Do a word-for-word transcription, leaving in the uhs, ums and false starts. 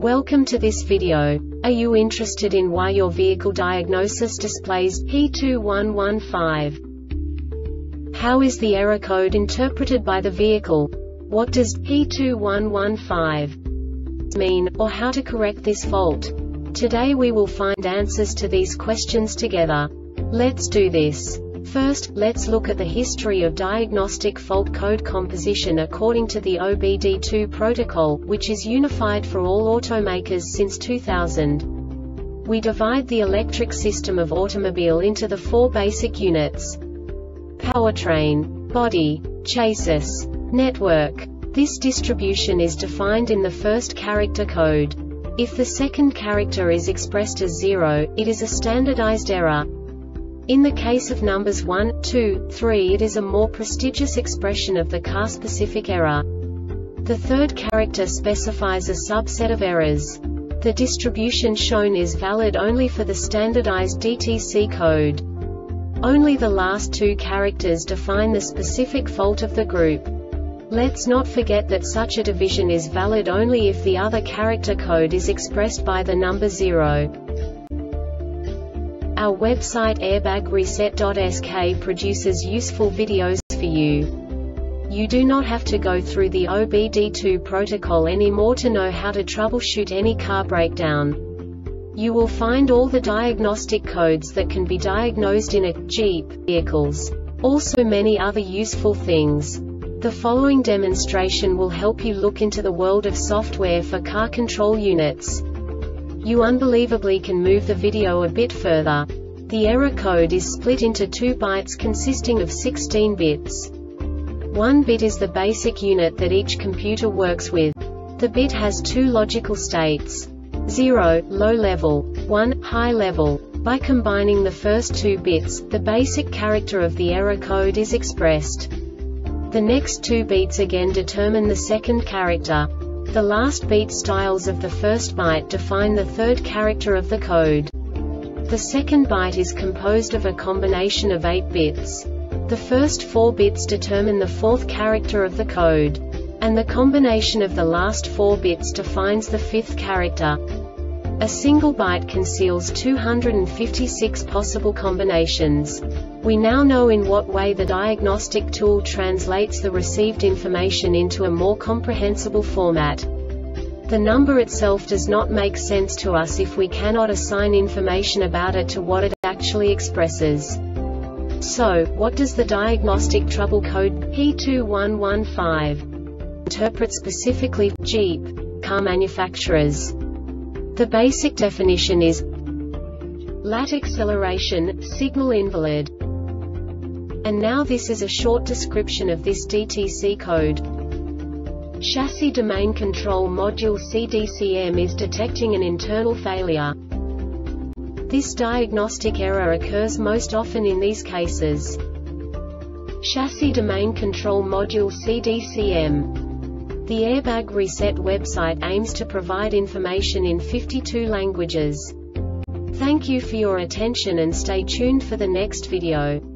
Welcome to this video. Are you interested in why your vehicle diagnosis displays P two one one five? How is the error code interpreted by the vehicle? What does P two one one five mean, or how to correct this fault? Today we will find answers to these questions together. Let's do this. First, let's look at the history of diagnostic fault code composition according to the O B D two protocol, which is unified for all automakers since two thousand. We divide the electric system of automobile into the four basic units: powertrain, body, chassis, network. This distribution is defined in the first character code. If the second character is expressed as zero, it is a standardized error. In the case of numbers one, two, three, it is a more prestigious expression of the car-specific error. The third character specifies a subset of errors. The distribution shown is valid only for the standardized D T C code. Only the last two characters define the specific fault of the group. Let's not forget that such a division is valid only if the other character code is expressed by the number zero. Our website airbag reset dot S K produces useful videos for you. You do not have to go through the O B D two protocol anymore to know how to troubleshoot any car breakdown. You will find all the diagnostic codes that can be diagnosed in a Jeep vehicles. Also many other useful things. The following demonstration will help you look into the world of software for car control units. You unbelievably can move the video a bit further. The error code is split into two bytes consisting of sixteen bits. One bit is the basic unit that each computer works with. The bit has two logical states: zero, low level, one, high level. By combining the first two bits, the basic character of the error code is expressed. The next two beats again determine the second character. The last beat styles of the first byte define the third character of the code. The second byte is composed of a combination of eight bits. The first four bits determine the fourth character of the code. And the combination of the last four bits defines the fifth character. A single byte conceals two hundred fifty-six possible combinations. We now know in what way the diagnostic tool translates the received information into a more comprehensible format. The number itself does not make sense to us if we cannot assign information about it to what it actually expresses. So, what does the diagnostic trouble code P two one one five interpret specifically for Jeep car manufacturers? The basic definition is lat acceleration, signal invalid. And now this is a short description of this D T C code. Chassis Domain Control Module C D C M is detecting an internal failure. This diagnostic error occurs most often in these cases: Chassis Domain Control Module C D C M. The Airbag Reset website aims to provide information in fifty-two languages. Thank you for your attention and stay tuned for the next video.